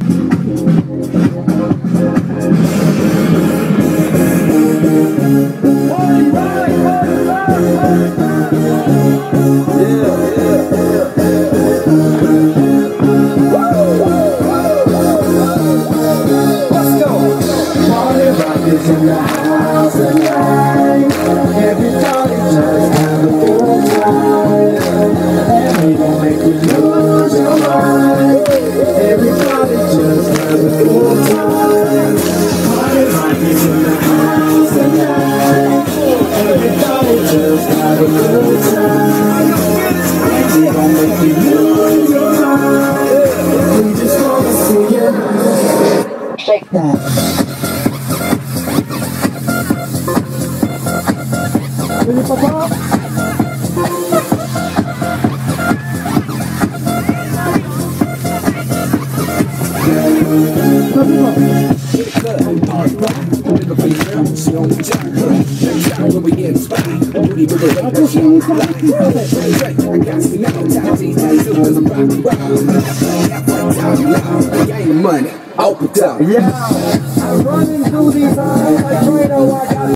In the house tonight, everybody just have a good time, and we gon' make you lose your mind. Everybody just have a good time. Party rock is in the house tonight. Everybody just have a good time, and we gon' make you lose your mind. We just wanna see you shake that. Ini papa. Money, open up. Yeah, I'm running through these eyes like Trano. I got